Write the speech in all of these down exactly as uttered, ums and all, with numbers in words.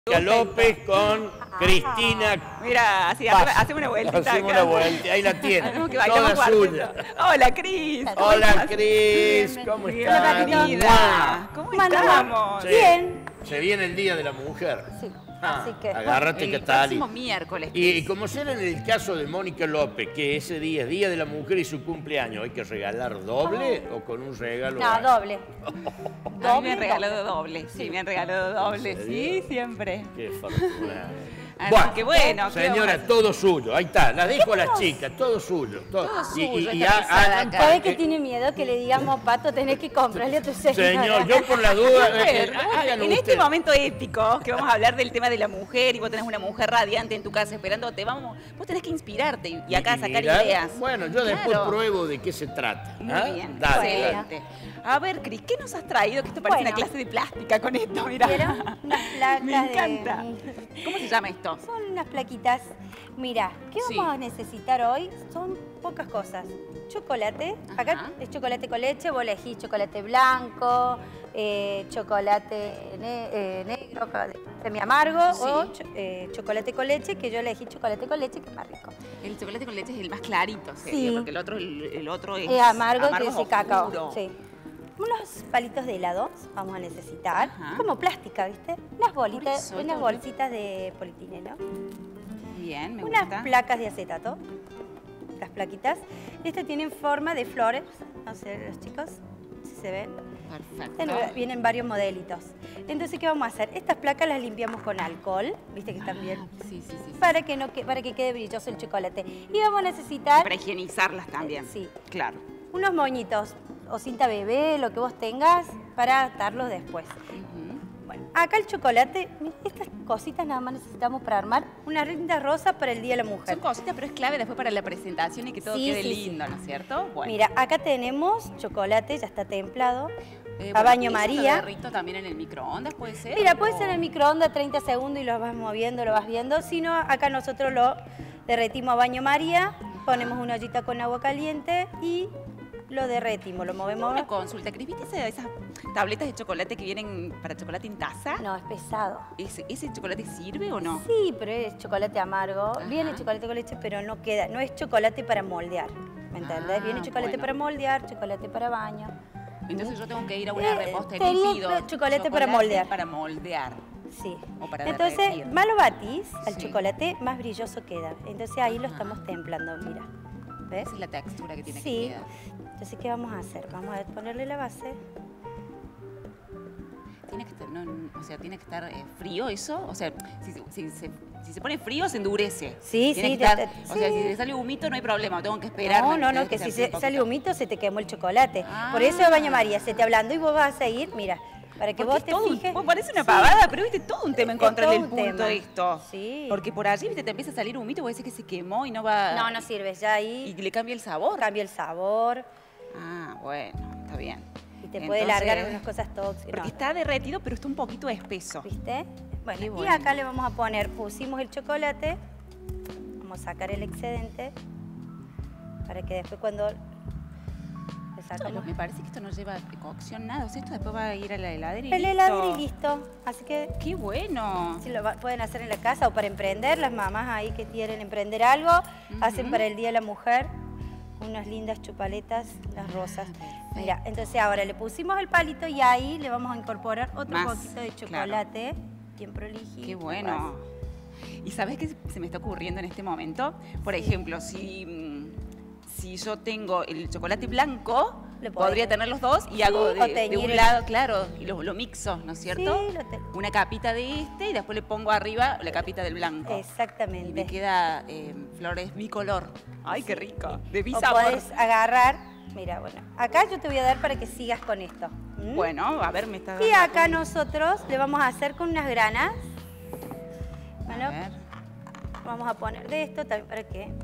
López con Cristina. Mira, así, Paz. hacemos una vueltita. Hacemos acá. una vuelta, ahí la tiene. Hacemos que bailamos Toda suya. Hola, Cris. ¿Cómo Hola, estás? Cris. ¿Cómo Hola, estás? querida. ¿Cómo ¿Cómo estamos? Sí. Bien. Se viene el Día de la Mujer. Sí, Ah, así que... agárrate El que tal. próximo miércoles. Y, y como será en el caso de Mónica López, que ese día es Día de la Mujer y su cumpleaños, ¿hay que regalar doble o con un regalo? No, doble. A mí me han regalado doble. Sí, me han regalado doble. ¿En Sí, serio? siempre. Qué fortuna. Así que bueno, ¿qué señora, vamos a hacer? todo suyo. Ahí está, la dejo a las chicas, todo suyo. Todo, Todo Y- suyo, y- y esta ha- pisada hagan acá. ¿Sabes parte- que tiene miedo que le digamos, Pato, tenés que comprarle a tu señora? Señor, yo por la duda, A ver, eh, vos, háganlo en este ustedes. momento épico, que vamos a hablar del tema de la mujer y vos tenés una mujer radiante en tu casa esperándote, vamos, vos tenés que inspirarte y, y acá Y sacar mirar, ideas. bueno, yo después Claro. pruebo de qué se trata. Muy ¿ah? bien, Dale, dale. excelente. A ver, Cris, ¿qué nos has traído? Que esto parece Bueno. una clase de plástica con esto, mira. ¿Vieron? Unas placas Me encanta. de... ¿Cómo se llama esto? Son unas plaquitas. Mira, ¿qué Sí. vamos a necesitar hoy? Son pocas cosas. Chocolate. Acá Ajá. es chocolate con leche. Vos elegís chocolate blanco, eh, chocolate ne- eh, negro, semi amargo Sí. o cho- eh, chocolate con leche, que yo elegí chocolate con leche, que es más rico. El chocolate con leche es el más clarito, sería, Sí. porque el otro, el, el otro es Es amargo, que es oscuro. cacao. Sí. Unos palitos de helado vamos a necesitar. Ajá. Es como plástica, ¿viste? Unas bolitas, eso, unas todo. bolsitas de polietileno. Bien, me Unas gusta. placas de acetato. Las plaquitas. Estas tienen forma de flores. No sé, los chicos, si se ven. Perfecto. Bueno, vienen varios modelitos. Entonces, ¿qué vamos a hacer? Estas placas las limpiamos con alcohol. ¿Viste que están bien? Sí, sí, sí. sí. Para que, no, que- para que quede brilloso el chocolate. Y vamos a necesitar Para higienizarlas también. Sí. Claro. unos moñitos o cinta bebé, lo que vos tengas, para atarlos después. Ujú. Bueno, acá el chocolate, mira, estas cositas nada más necesitamos para armar una linda rosa para el Día de la Mujer. Son cositas, pero es clave después para la presentación y que todo Sí, quede sí, sí. lindo, ¿no es cierto? Bueno. Mira, acá tenemos chocolate, ya está templado. Eh, a bueno, baño ¿y eso María. lo derrito también en el microondas, puede ser? Mira, puede ¿O- ser en el microondas treinta segundos y lo vas moviendo, lo vas viendo. Si no, acá nosotros lo derretimos a baño María, ponemos una ollita con agua caliente y lo derretimos, lo movemos. Una consulta, Cris, ¿viste esa- esas tabletas de chocolate que vienen para chocolate en taza? No, es pesado. ¿Ese, ese chocolate sirve o no? Sí, pero es chocolate amargo. Ajá. Viene chocolate con leche, pero no queda, no es chocolate para moldear. ¿Me entendés? Ah, Viene chocolate bueno. para moldear, chocolate para baño. Entonces yo tengo que ir a una Eh, repostería y tenía pido chocolate para moldear. para moldear. Sí. O para Entonces, derretir. más lo batís al Sí. chocolate, más brilloso queda. Entonces ahí lo Ajá. estamos templando, mira. ¿Ves? Esa es la textura que tiene Sí. que quedar. Entonces, ¿qué vamos a hacer? Vamos a ponerle la base. Tiene que estar, no, no, o sea, tiene que estar eh, frío eso. O sea, si, se- si se, si se pone frío se endurece. Sí, Tiene sí, que estar- te- te- o sea, sí. si le sale humito no hay problema, tengo que esperar. No, ¿me no, no, entendés? que si sea se, un sale poquito- humito se te quemó el chocolate. Ah. Por eso de baño María, se te hablando y vos vas a seguir, mira, para que Porque vos es te todo un- fijes. vos parece una Sí. pavada, pero viste todo un tema Es encontrarle el todo un punto tema. a esto. Sí. Porque por allí viste, te empieza a salir humito, vos decís que se quemó y no va. No, no sirve, ya ahí Y le cambia el sabor. cambia el sabor Ah, bueno, está bien. y te puede Entonces, largar unas cosas tóxicas. Porque No, está derretido, pero está un poquito espeso. ¿Viste? Bueno, Qué y bueno. acá le vamos a poner, pusimos el chocolate, vamos a sacar el excedente para que después cuando le Esto sacamos me parece que esto no lleva cocción, nada. O sea, esto después va a ir a la heladera y el listo. helado y listo. Así que ¡Qué bueno! si lo va- pueden hacer en la casa o para emprender, las mamás ahí que quieren emprender algo, hacen para el Día de la Mujer unas lindas chupaletas, las rosas. perfecto. Mira, entonces ahora le pusimos el palito y ahí le vamos a incorporar otro Más, poquito de chocolate, bien prolijito. ¡Qué bueno! ¿Y sabes qué se me está ocurriendo en este momento? Por ejemplo, si, mm, si yo tengo el chocolate blanco, Le podés- podría tener los dos y Sí, hago o de, de teñir un el- lado, claro, y lo, lo mixo, ¿no es cierto? Sí, lo te- Una capita de este y después le pongo arriba la capita del blanco. Y Exactamente. me queda eh, flores bicolor. ¡Ay, qué rico! De O bisabor. podés agarrar, mira, bueno, acá yo te voy a dar para que sigas con esto. ¿m? Bueno, a ver, me está Y dando acá como- nosotros le vamos a hacer con unas granas. A Bueno, ver. vamos a poner de esto también para que Ay,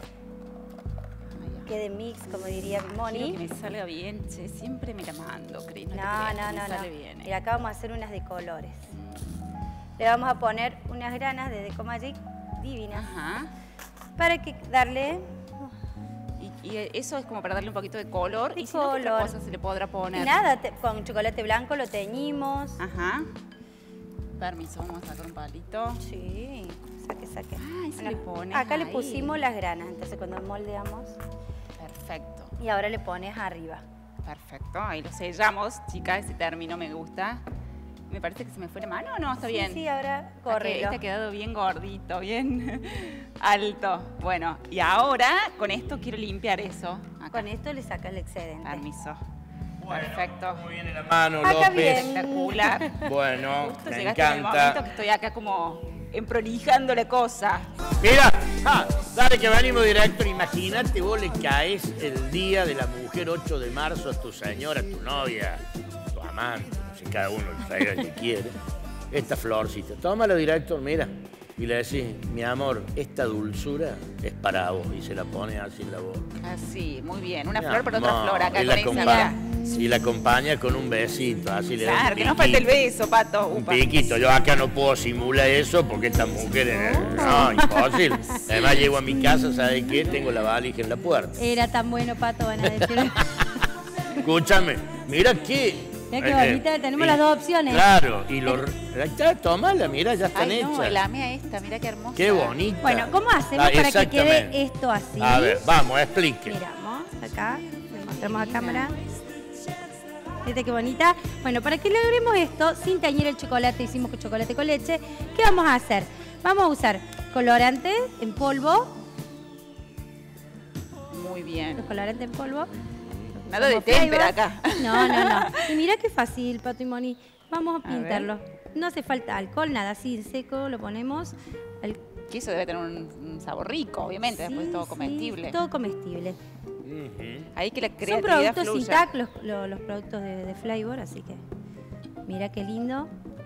quede mix, como diría quiero Moni. que me salga bien, che, siempre me la mando, Cris, no, te No, creas, no, me no, sale no. bien. eh. Mira, acá vamos a hacer unas de colores. Le vamos a poner unas granas de Deco Magic divinas Ajá. para que darle Y, y eso es como para darle un poquito de color. De ¿Y si no, qué otra color. cosa se le podrá poner? nada, te- con chocolate blanco lo teñimos. Ajá. Permiso, vamos a sacar un palito. Sí, saque, saque. Ah, eso Bueno, le pones acá le ahí. pusimos las granas, entonces cuando moldeamos. Perfecto. Y ahora le pones arriba. Perfecto, ahí lo sellamos. Chicas, ese término me gusta. Me parece que se me fue la mano, ¿o no? Está Sí, bien. sí, ahora Ok, corre. este ha quedado bien gordito, bien alto. Bueno, y ahora con esto quiero limpiar eso. Acá. Con esto le sacas el excedente. Permiso. Bueno, Perfecto. muy bien en la mano, Acá López. bien. Espectacular. Bueno, Justo me llegaste en el momento encanta. que estoy acá como emprolijando la cosa. Mira, ah, dale que venimos directo. Imagínate, vos le caes el día de la mujer ocho de marzo a tu señora, a tu novia, a tu amante, no sé, cada uno le traiga el que quiere. Esta florcita, tómalo directo, mira. Y le decís, mi amor, esta dulzura es para vos. Y se la pone así en la boca. Así, muy bien. Una Mi flor por otra amor, flor acá y con la esa. acompa- Mira. Y la acompaña con un besito, así le da Claro, un que no falte el piquito. beso, Pato. Un Upa. piquito, yo acá no puedo simular eso porque esta mujer es... No, imposible. Además llego a mi casa, ¿sabes qué? Tengo la valija en la puerta. Era tan bueno, Pato, van a decir. Escúchame, mira qué... Mira qué bonita, tenemos las dos opciones. Claro, y lo... Ahí está, tómala, mira, ya están Ay, no, hechas. la mía esta, mira qué hermosa. Qué bonita. Bueno, ¿cómo hacemos Ah, para que quede exactamente. esto así? A ver, vamos, explique. Miramos acá, le mostramos a cámara. ¿Viste qué bonita? Bueno, para que logremos esto, sin teñir el chocolate, hicimos con chocolate con leche, ¿qué vamos a hacer? Vamos a usar colorante en polvo, Muy bien. los colorantes en polvo. Nada de Como témpera flavor. acá. No, no, no. Y mira qué fácil, Pato y Moni. Vamos a A ver. pintarlo. No hace falta alcohol, nada, así en seco lo ponemos. Al- Que eso debe tener un, un sabor rico, obviamente, después Sí, todo sí, comestible. todo comestible. Ujú. Ahí que la Son creatividad productos fluya. Intac, los, lo- los productos de, de Flavor, así que mira qué lindo.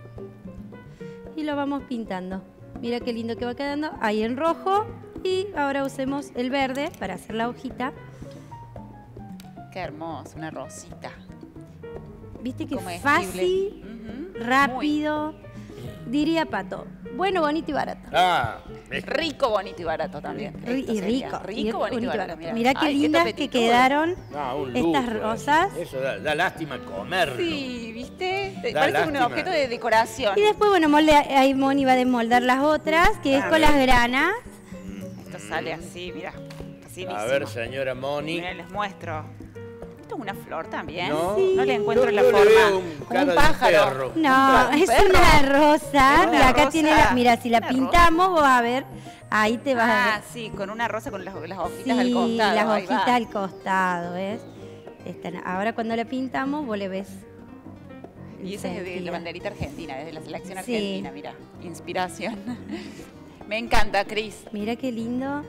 Y lo vamos pintando. Mira qué lindo que va quedando. Ahí en rojo. Y ahora usemos el verde para hacer la hojita. Qué hermoso, una rosita. Viste qué Comestible. fácil, Ujú. rápido. Diría Pato, bueno, bonito y barato. Ah, Muy es- rico, bonito y barato también. Ri- Esto y sería. rico. Rico, y bonito y barato. Mira, Mirá qué Ay, lindas que apetitoso. quedaron no, un lujo, estas rosas. Eso, Eso da, da lástima comerlo. Sí, ¿viste? Te- Da Parece un lástima. objeto de decoración. Y después, bueno, molde, ahí Moni va a desmoldar las otras, que es A con ver. las granas. Esto sale así, mira. Así A ver, señora Moni. Mira, les muestro. Esto es una flor también. No, No, le encuentro yo- la yo le forma. veo un Como cara un de pájaro. perro. No, ¿Un es perro? una rosa. Es una y acá rosa. tiene la, mira, si la Una pintamos, vos a ver, ahí te vas a Ah, ver. sí, con una rosa con las, las hojitas Sí, al costado. las ahí va. hojitas al costado, ¿ves? Están- ahora cuando la pintamos, vos le ves. Y esa es de sentido. la banderita argentina, desde la selección Sí. argentina, mira. Inspiración. Me encanta, Cris. Mira qué lindo.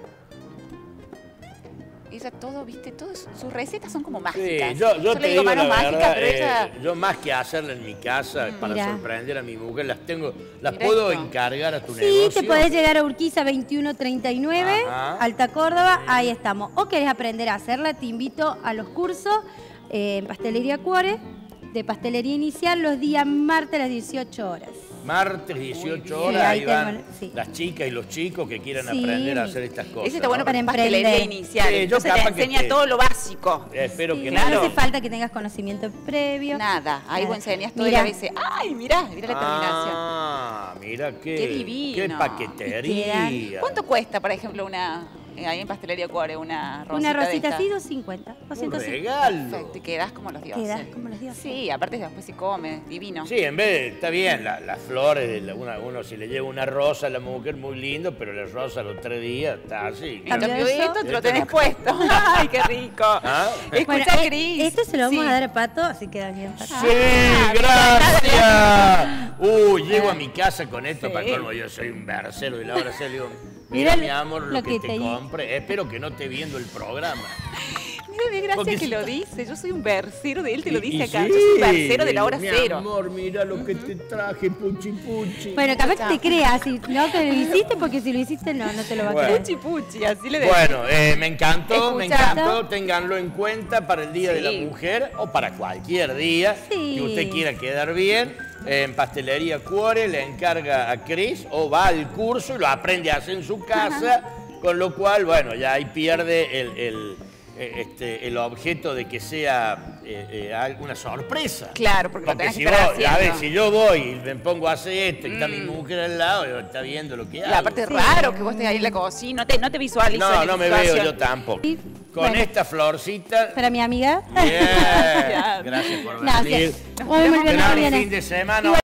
Ella todo, viste, todas sus recetas son como Sí, mágicas. yo, yo le te digo digo la manos mágicas, verdad, pero eh, ella... yo más que hacerla en mi casa para Mirá. sorprender a mi mujer, las tengo, las Mirá puedo esto. encargar a tu Sí, negocio. te podés llegar a Urquiza veintiuno treinta y nueve, Ajá. Alta Córdoba, ahí estamos. O querés aprender a hacerla, te invito a los cursos eh, en Pastelería Cuore, de pastelería inicial, los días martes a las dieciocho horas. Martes, dieciocho bien. horas, Sí, ahí ahí van tengo- sí. las chicas y los chicos que quieran Sí. aprender a hacer estas cosas. Ese está bueno ¿no? para Para pastelería emprender. inicial. Sí, yo Entonces te capaz que enseña te- todo lo básico. Eh, Espero Sí, que no no. hace falta que tengas conocimiento previo. Nada, ahí vos Nada. enseñas todo Mirá. y a veces, ¡ay, mirá! Mirá la terminación. Ah, mira qué, Qué divino. qué paquetería. Y ¿Cuánto cuesta, por ejemplo, una eh, ahí en Pastelería Cuore, una rosita Una de rosita esta? así, doscientos cincuenta. Un doscientos cincuenta. regalo. Perfecto, y quedás como los dioses. Quedás como los dioses. Sí, aparte después se come, divino. Sí, en vez de, está bien, la- las flores, de la- una- uno si le lleva una rosa a la mujer, muy lindo, pero la rosa a los tres días está así. En Cambio cambio eso. esto te lo Esto tenés no. puesto. ¡Ay, qué rico! ¿Ah? Escucha, Bueno, eh, Cris. esto se lo vamos Sí. a dar a Pato, así queda bien, Pato. Sí, Ah, gracias. Uy, llego a mi casa con esto Sí. para colmo. Yo soy un versero de la hora se le digo, Mira mira, mi amor, lo, lo que, que te te- compre. Espero que no esté viendo el programa. Mira, de gracia Porque que si- lo dice. Yo soy un versero de él, te lo Y- dice y acá. sí, Yo soy un versero de la hora mi cero. amor, mira lo que te traje, puchi puchi. Bueno, capaz que te creas, si no que lo hiciste, porque si lo hiciste, no, no te lo va a Bueno. creer. Puchi puchi, así le decimos. Bueno, eh, me encantó, me Escucha. encantó. Ténganlo en cuenta para el Día de la Sí. Mujer o para cualquier día Sí. que usted quiera quedar bien. En Pastelería Cuore le encarga a Cris o va al curso y lo aprende a hacer en su casa, con lo cual, bueno, ya ahí pierde el, el, eh, este, el objeto de que sea eh, eh, alguna sorpresa. Claro, porque, porque lo tenés si que estar vos, haciendo. a ver, si yo voy y me pongo a hacer esto y está Mm. mi mujer al lado, y está viendo lo que Y hago. aparte es raro que vos estés ahí en la cocina, no te, no te visualizo. No, en la no me veo situación. yo tampoco. Sí, Con bueno. esta florcita. Para mi amiga. Bien. Gracias. Gracias por Gracias. venir. Muy, muy bien, Gran muy bien. fin de semana.